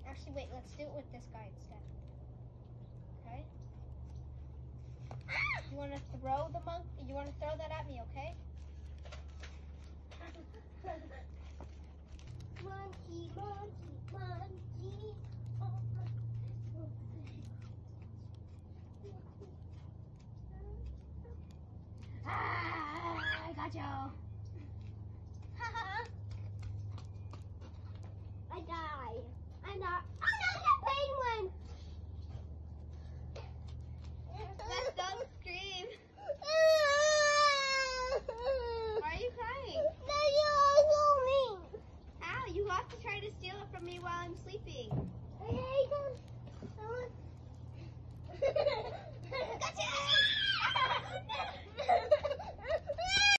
Actually, wait, let's do it with this guy instead. Okay? You want to throw the monkey? You want to throw that at me, okay?